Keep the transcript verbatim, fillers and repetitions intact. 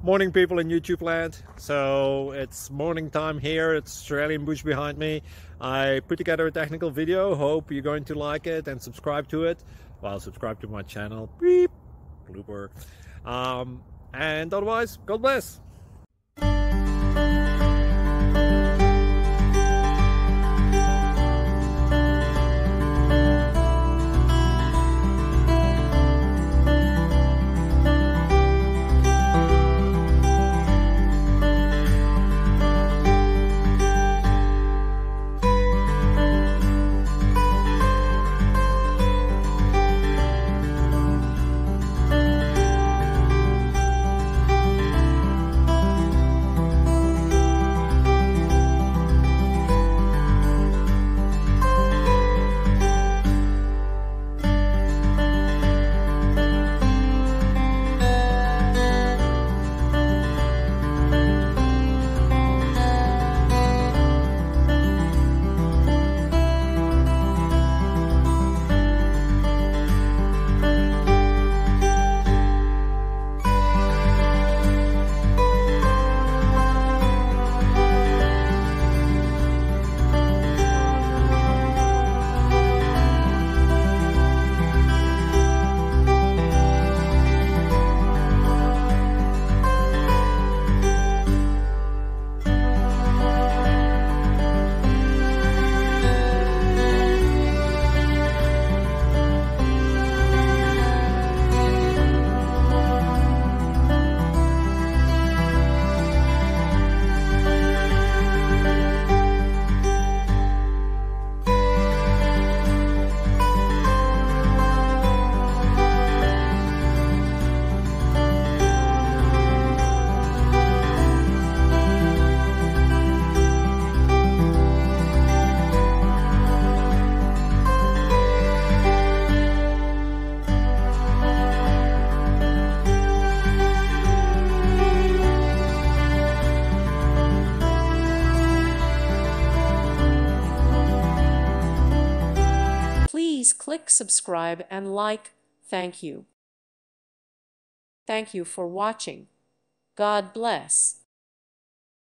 Morning, people in YouTube land. So it's morning time here. It's Australian bush behind me. I put together a technical video. Hope you're going to like it and subscribe to it. Well, subscribe to my channel. Beep. Blooper. Um, and otherwise, God bless. Please click subscribe and like. Thank you. Thank you for watching. God bless.